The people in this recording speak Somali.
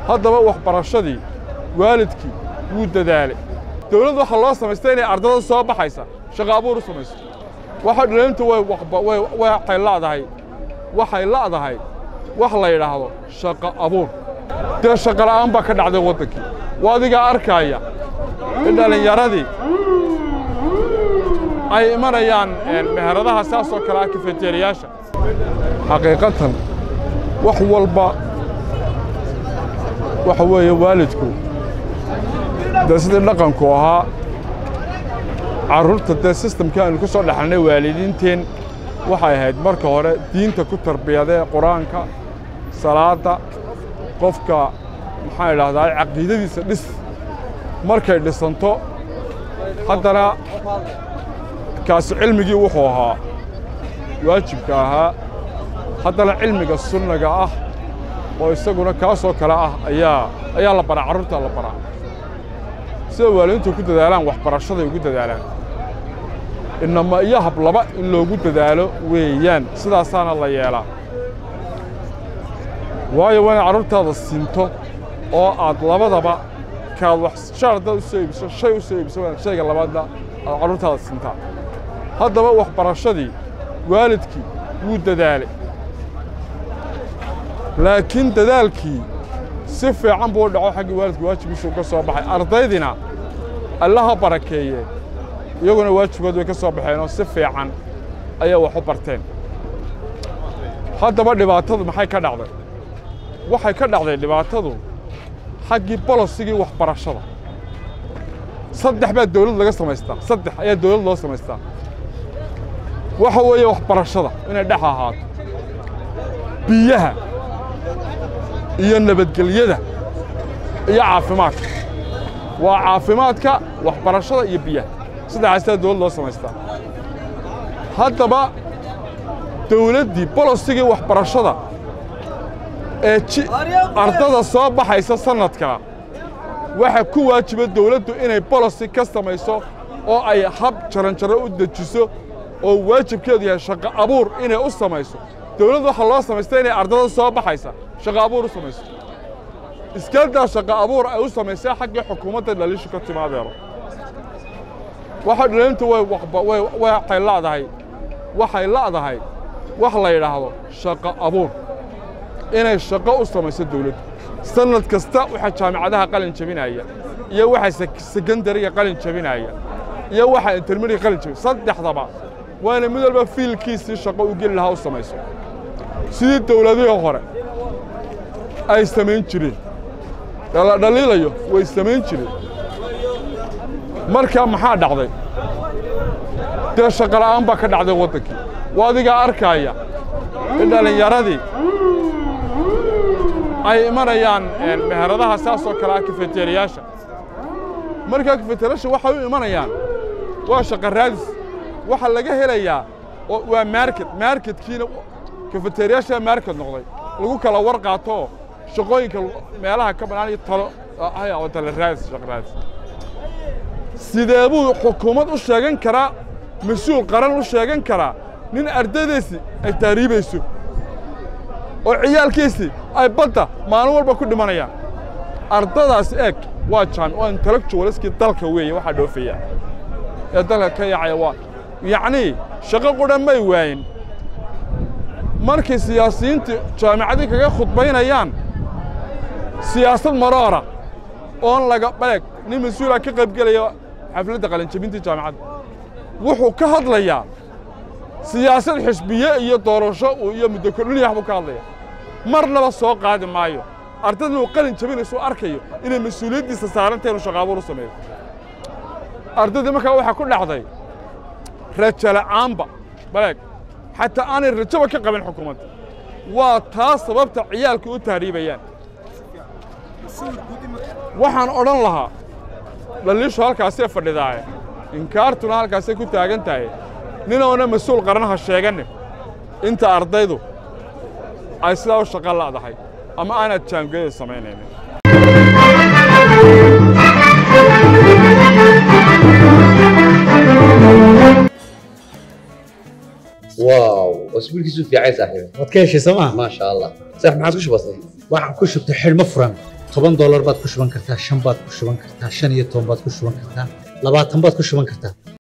هذا بقى وحبرشدي والدكي وددالي دولة waxa loo samaystay inay ardada soo baxaysa shaqo abuur u samayso waxa dhalinyartu waxay laadahay wax la yiraahdo shaqo abuur dee shaqo la'aan baa ka dhacday wadankii waa adiga arkaya in dhalinyaradii ay imanayaan meheradaha saas oo kala kafeteriyaasha xaqiiqatan wax walba waxa weeye waalidku sidii dhaqanku ahaa carruurta dee systemka aynu ku soo dhaxalnay waalidiinteen waxay ahayd marka hore diinta ku tarbiyadee quraanka salaada qofka maxaa idhaahdaa caqiidadiisa dhis markay dhisanto haddana kaasi cilmigii wuxuu ahaa waajibka ahaa haddana cilmiga sunnaga ah oo isaguna kaasoo kale ah ayaa la baraa carruurta la baraa sida waalidiintu ku dadaalaan waxbarashada ugu dadaalaan inama iyo hab laba in loogu dadaalo weeyaan sidaasaana la yeelaa waayo waa carruurtaada sinto oo aad labadaba kaad wax sharda u seebiso shay u seebiso shayga labaadna aad carruurtaada sintaa haddaba waxbarashadii waalidkii wuu dadaalay laakiin dadaalkii si fiican buu dhaco xagga waalidku waajibiisu ka soo baxay ardaydina allaha barakeeye iyaguna waajibood way ka soo baxeen oo si fiican ayay wax u barteen haddaba dhibaatadu maxay ka dhacday waxay ka dhacday dhibaatadu xaggii bolosigii waxbarashada saddex baa dawlad laga samaystaa saddex ayaa dawlad loo samaystaa waxa weeye waxbarashada inay dhex ahaato biyaha iyo nabadgelyada iyo caafimaadka waa caafimaadka waxbarashada iyo biyaha saddexaastaa dawlad loo samaystaa haddaba dawladdii bolosigii waxbarashada ee ardada soo baxaysa sanadka waxa ku waajiba dawladdu inay bolosi ka samayso oo ay hab jaranjaro u dejiso oo waajibkeedu yahay shaqo abuur inay u samayso dawladdu waxa loo samaystay inay ardada soo baxaysa shaqo abuur u samayso iskaaldaa shaqo abuur ay u samaysay xaggii xukuumadda dhaliishu ka timaadeero waxa dhalinyartu waxay laadahay wax la yidhaahdo shaqo abuur inay shaqo u samayso dawladdu sanad kasta waxa jaamacadaha qalin jabinaya iyo waxa secondary qalin jabinaya iyo waxa intermediate qalin jabin saddexdaba waana mid walba fiilkiisii shaqo u geli lahaa u samayso sidii dawladihii hore ay samayn jireen dhaliilayo way samayn jireen markaa maxaa dhacday dee shaqo la'aan baa ka dhacday wadankii waa adiga arkaya in dhalinyaradii ay imanayaan meheradaha saas oo kala kafeteriyaasha markaa kafeteriyaasha waxay u imanayaan waa shaqo raadis waxa laga helayaa waa marketkiina kafeteriyaasha market noqday lagu kala war qaato shaqooyinka meelaha ka banaan iyo talo oo tala raadis shaqo raadis sidee buu xukuumad u sheegan karaa mas'uul qaran u sheegan karaa nin ardaydiisi ay taariibayso oo ciyaalkiisi ay badda maalin walba ku dhimanayaan ardadaas eeg waa intellectualskii dalka weeye waxa dhoofaya ee dalka ka yaacaya waa yacni shaqo qudhan may waayin markay siyaasiyiintu jaamacadii kaga khudbaynayaan siyaasad maroora oon laga beeg nin mas'uula ka qaybgelaya xafladda qalinjabintii jaamacadda wuxuu ka hadlayaa siyaasad xisbiye iyo doorasho iyo muddo kordhin waxbuu ka hadlayaa marnaba soo qaadi maayo ardaydu uu qalin jabinayso arkayo inay mas'uuliyadiisa saarantahay inuu shaqo abuur u sameeyo ardaydu markaa waxa ku dhacday rajo la'aanba beeg xataa aanay rajaba ka qabin xukuumadda waa taa sababta ciyaalku u tahriibayaan waxaan odhan lahaa dhaliishu halkaasee fadhidaaye inkaartuna halkaasay ku taagan tahay ninoona mas'uul qaranaha sheeganin inta ardaydu ay sidaa u shaqo la'dahay ama aanad jaamgeeda samaynaynin واو اسبوع كيسو في عايز صاحبي waad ka heshay sooma ما شاء الله صح ما عاد كش بسيط waxaan ku shubtay xidhmo furan $10 baad ku shuban kartaa, 5 baad ku shuban kartaa, 15 baad ku shuban kartaa, 20 baad ku shuban kartaa.